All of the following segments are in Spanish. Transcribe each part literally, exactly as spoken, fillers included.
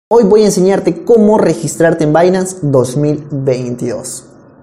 Hoy voy a enseñarte cómo registrarte en Binance dos mil veintidós.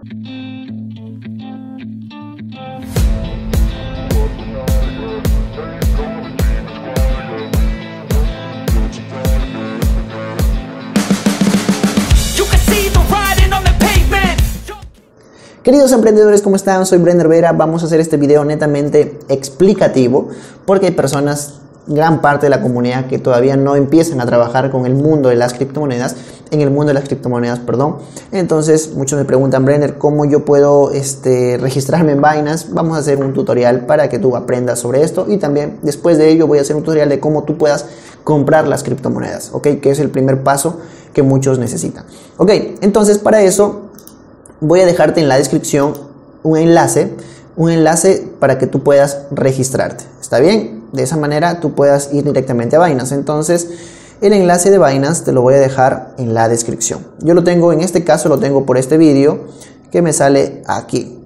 Queridos emprendedores, ¿cómo están? Soy Brenner Vera. Vamos a hacer este video netamente explicativo porque hay personas, gran parte de la comunidad, que todavía no empiezan a trabajar con el mundo de las criptomonedas, en el mundo de las criptomonedas, perdón. Entonces, muchos me preguntan, Brenner, ¿cómo yo puedo este, registrarme en Binance? Vamos a hacer un tutorial para que tú aprendas sobre esto y también después de ello voy a hacer un tutorial de cómo tú puedas comprar las criptomonedas, ¿ok? Que es el primer paso que muchos necesitan. Ok, entonces para eso voy a dejarte en la descripción un enlace, un enlace para que tú puedas registrarte. ¿Está bien? De esa manera tú puedas ir directamente a Binance. Entonces, el enlace de Binance te lo voy a dejar en la descripción. Yo lo tengo, en este caso lo tengo por este vídeo que me sale aquí.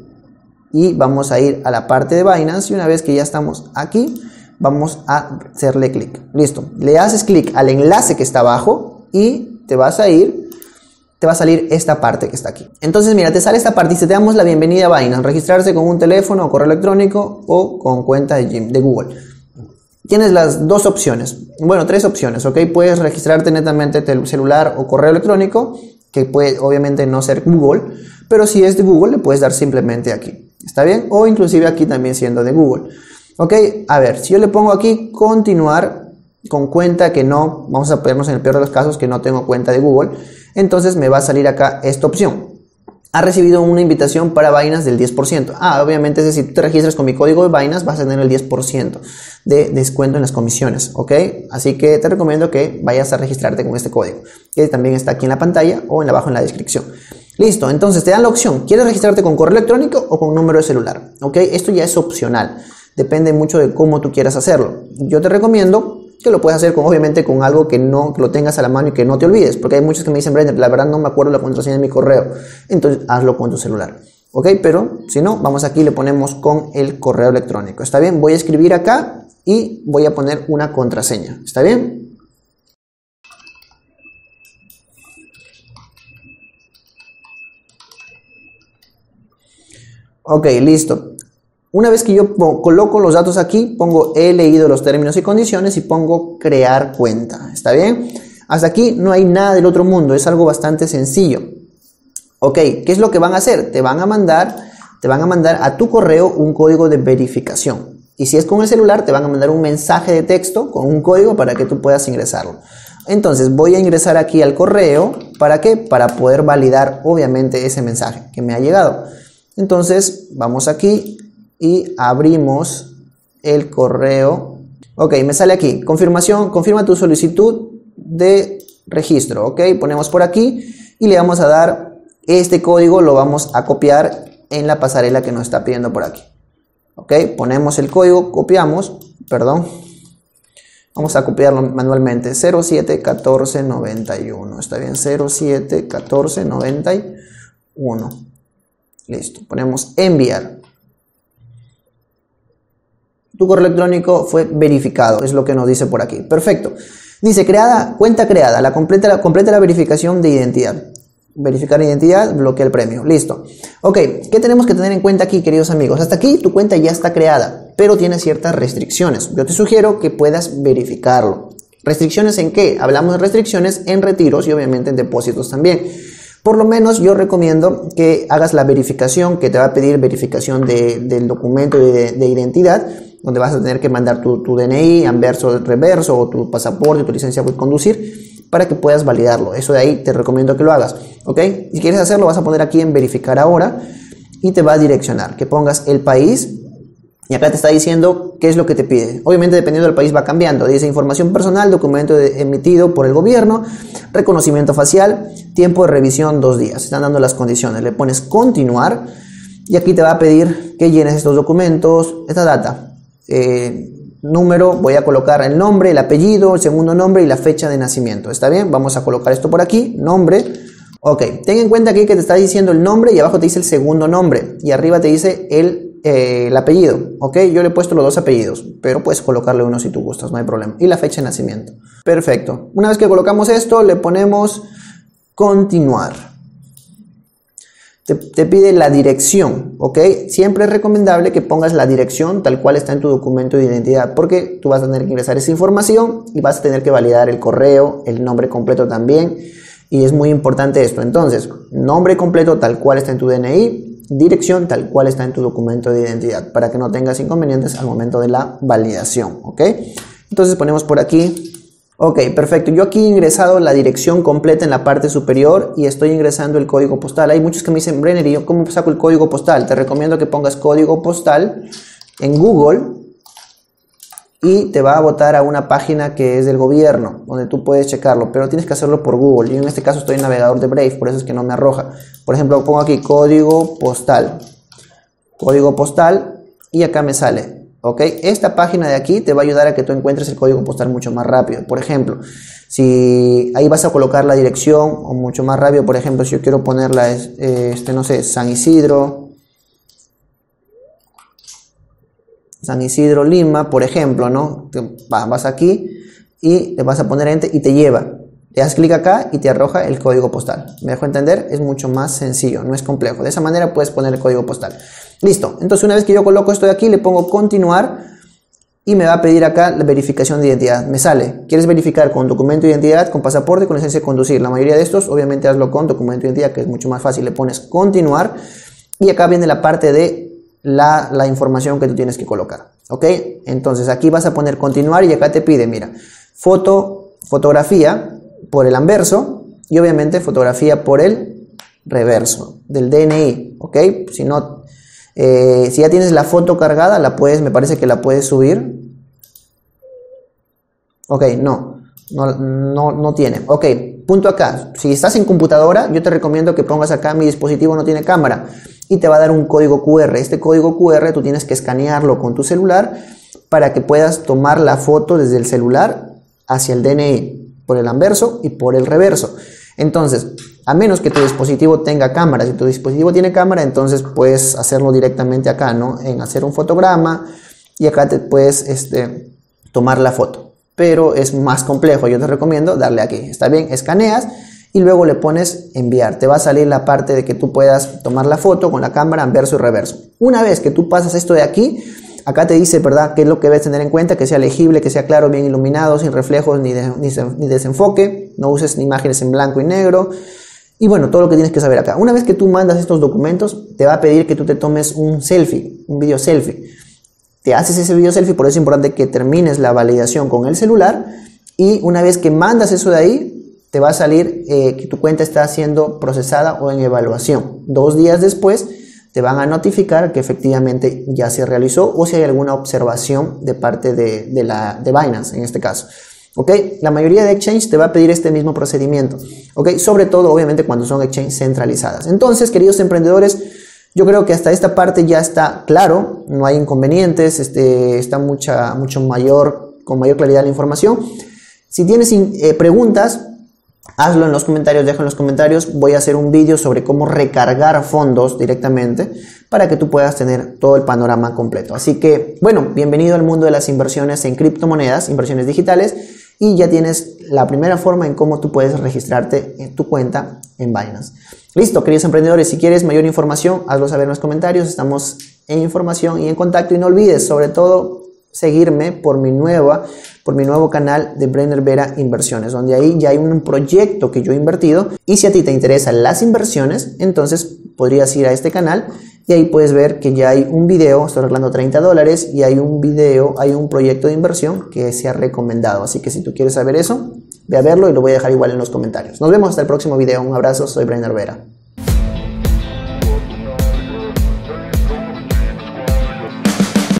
Y vamos a ir a la parte de Binance y una vez que ya estamos aquí, vamos a hacerle clic. Listo. Le haces clic al enlace que está abajo y te vas a ir. Te va a salir esta parte que está aquí. Entonces, mira, te sale esta parte y te damos la bienvenida a Binance. Registrarse con un teléfono o correo electrónico o con cuenta de, de Google. Tienes las dos opciones. Bueno, tres opciones, ¿ok? Puedes registrarte netamente celular o correo electrónico, que puede obviamente no ser Google, pero si es de Google le puedes dar simplemente aquí. ¿Está bien? O inclusive aquí también siendo de Google. ¿Ok? A ver, si yo le pongo aquí continuar con cuenta que no, vamos a ponernos en el peor de los casos que no tengo cuenta de Google, entonces me va a salir acá esta opción. Ha recibido una invitación para Binance del diez por ciento. Ah, obviamente, es decir, si tú te registras con mi código de Binance vas a tener el diez por ciento de descuento en las comisiones, ¿ok? Así que te recomiendo que vayas a registrarte con este código, que también está aquí en la pantalla o en abajo en la descripción. Listo, entonces te dan la opción, ¿quieres registrarte con correo electrónico o con número de celular? ¿Ok? Esto ya es opcional, depende mucho de cómo tú quieras hacerlo. Yo te recomiendo que lo puedes hacer con, obviamente, con algo que no que lo tengas a la mano y que no te olvides, porque hay muchos que me dicen, Brenner, la verdad no me acuerdo la contraseña de mi correo, entonces hazlo con tu celular, ok, pero si no, vamos aquí y le ponemos con el correo electrónico. ¿Está bien? Voy a escribir acá y voy a poner una contraseña. ¿Está bien? Ok, listo. Una vez que yo coloco los datos aquí, pongo he leído los términos y condiciones y pongo crear cuenta. ¿Está bien? Hasta aquí no hay nada del otro mundo, es algo bastante sencillo. Ok, ¿qué es lo que van a hacer? Te van a mandar, te van a mandar a tu correo un código de verificación. Y si es con el celular, te van a mandar un mensaje de texto con un código para que tú puedas ingresarlo. Entonces voy a ingresar aquí al correo. ¿Para qué? Para poder validar, obviamente, ese mensaje que me ha llegado. Entonces vamos aquí y abrimos el correo. Ok, me sale aquí, confirmación, confirma tu solicitud de registro. Ok, ponemos por aquí y le vamos a dar este código, lo vamos a copiar en la pasarela que nos está pidiendo por aquí. Ok, ponemos el código, copiamos, perdón, vamos a copiarlo manualmente, cero siete uno cuatro nueve uno, está bien, cero siete uno cuatro nueve uno. Listo, ponemos enviar. Tu correo electrónico fue verificado, es lo que nos dice por aquí. Perfecto. Dice creada, cuenta creada, la completa, la completa la verificación de identidad. Verificar identidad, bloquea el premio. Listo. Ok, ¿qué tenemos que tener en cuenta aquí, queridos amigos? Hasta aquí tu cuenta ya está creada, pero tiene ciertas restricciones. Yo te sugiero que puedas verificarlo. ¿Restricciones en qué? Hablamos de restricciones en retiros y obviamente en depósitos también. Por lo menos yo recomiendo que hagas la verificación, que te va a pedir verificación de, del documento de, de identidad, donde vas a tener que mandar tu, tu D N I, anverso, reverso, o tu pasaporte, tu licencia de conducir, para que puedas validarlo. Eso de ahí te recomiendo que lo hagas, ¿ok? Si quieres hacerlo, vas a poner aquí en verificar ahora y te va a direccionar, que pongas el país y acá te está diciendo qué es lo que te pide. Obviamente, dependiendo del país va cambiando. Dice información personal, documento de, emitido por el gobierno, reconocimiento facial, tiempo de revisión dos días. Están dando las condiciones. Le pones continuar y aquí te va a pedir que llenes estos documentos, esta data. Eh, número, voy a colocar el nombre, el apellido, el segundo nombre y la fecha de nacimiento. ¿Está bien? Vamos a colocar esto por aquí, nombre. Ok, ten en cuenta aquí que te está diciendo el nombre y abajo te dice el segundo nombre y arriba te dice el eh, el apellido, ¿ok? Yo le he puesto los dos apellidos, pero puedes colocarle uno si tú gustas, no hay problema. Y la fecha de nacimiento. Perfecto. Una vez que colocamos esto, le ponemos continuar. Te, te pide la dirección, ¿ok? Siempre es recomendable que pongas la dirección tal cual está en tu documento de identidad, porque tú vas a tener que ingresar esa información y vas a tener que validar el correo, el nombre completo también, y es muy importante esto. Entonces, nombre completo tal cual está en tu D N I, dirección tal cual está en tu documento de identidad, para que no tengas inconvenientes al momento de la validación, ¿ok? Entonces ponemos por aquí, ok, perfecto. Yo aquí he ingresado la dirección completa en la parte superior y estoy ingresando el código postal. Hay muchos que me dicen, Brenner, ¿y yo cómo saco el código postal? Te recomiendo que pongas código postal en Google y te va a botar a una página que es del gobierno, donde tú puedes checarlo, pero tienes que hacerlo por Google. Yo en este caso estoy en navegador de Brave, por eso es que no me arroja. Por ejemplo, pongo aquí código postal, código postal y acá me sale, ¿ok? Esta página de aquí te va a ayudar a que tú encuentres el código postal mucho más rápido. Por ejemplo, si ahí vas a colocar la dirección o mucho más rápido, por ejemplo, si yo quiero ponerla, este, no sé, San Isidro, San Isidro, Lima, por ejemplo, ¿no? Vas aquí y le vas a poner enter y te lleva. Le das clic acá y te arroja el código postal. ¿Me dejo entender? Es mucho más sencillo, no es complejo. De esa manera puedes poner el código postal. Listo. Entonces, una vez que yo coloco esto de aquí, le pongo continuar y me va a pedir acá la verificación de identidad. Me sale, ¿quieres verificar con documento de identidad, con pasaporte, con licencia de conducir? La mayoría de estos, obviamente, hazlo con documento de identidad, que es mucho más fácil. Le pones continuar y acá viene la parte de La, la información que tú tienes que colocar, ¿ok? Entonces aquí vas a poner continuar y acá te pide, mira, foto, fotografía por el anverso y obviamente fotografía por el reverso del D N I, ¿ok? Si no, eh, si ya tienes la foto cargada, la puedes, me parece que la puedes subir. Ok, no, no, no, no tiene. Ok, punto acá. Si estás en computadora, yo te recomiendo que pongas acá, mi dispositivo no tiene cámara. Y te va a dar un código Q R. Este código Q R tú tienes que escanearlo con tu celular para que puedas tomar la foto desde el celular hacia el D N I, por el anverso y por el reverso. Entonces, a menos que tu dispositivo tenga cámara, si tu dispositivo tiene cámara, entonces puedes hacerlo directamente acá, ¿no? En hacer un fotograma y acá te puedes este, tomar la foto. Pero es más complejo, yo te recomiendo darle aquí. Está bien, escaneas y luego le pones enviar. Te va a salir la parte de que tú puedas tomar la foto con la cámara anverso y reverso. Una vez que tú pasas esto de aquí, acá te dice, ¿verdad?, qué es lo que debes tener en cuenta, que sea legible, que sea claro, bien iluminado, sin reflejos ni, de, ni, ni desenfoque, no uses imágenes en blanco y negro. Y bueno, todo lo que tienes que saber acá. Una vez que tú mandas estos documentos, te va a pedir que tú te tomes un selfie, un video selfie. Te haces ese video selfie, por eso es importante que termines la validación con el celular. Y una vez que mandas eso de ahí, te va a salir eh, que tu cuenta está siendo procesada o en evaluación. Dos días después te van a notificar que efectivamente ya se realizó o si hay alguna observación de parte de, de, la, de Binance en este caso. ¿Ok? La mayoría de exchange te va a pedir este mismo procedimiento. ¿Ok? Sobre todo obviamente cuando son exchanges centralizadas. Entonces, queridos emprendedores, yo creo que hasta esta parte ya está claro, no hay inconvenientes, este, está mucha, mucho mayor, con mayor claridad la información. Si tienes eh, preguntas, hazlo en los comentarios, deja en los comentarios. Voy a hacer un vídeo sobre cómo recargar fondos directamente para que tú puedas tener todo el panorama completo. Así que, bueno, bienvenido al mundo de las inversiones en criptomonedas, inversiones digitales, y ya tienes la primera forma en cómo tú puedes registrarte en tu cuenta en Binance. Listo, queridos emprendedores, si quieres mayor información, hazlo saber en los comentarios. Estamos en información y en contacto, y no olvides, sobre todo, seguirme por mi nueva por mi nuevo canal de Brenner Vera Inversiones, donde ahí ya hay un proyecto que yo he invertido, y si a ti te interesan las inversiones, entonces podrías ir a este canal y ahí puedes ver que ya hay un video, estoy arreglando treinta dólares, y hay un video, hay un proyecto de inversión que se ha recomendado. Así que si tú quieres saber eso, ve a verlo y lo voy a dejar igual en los comentarios. Nos vemos hasta el próximo video. Un abrazo, soy Brenner Vera.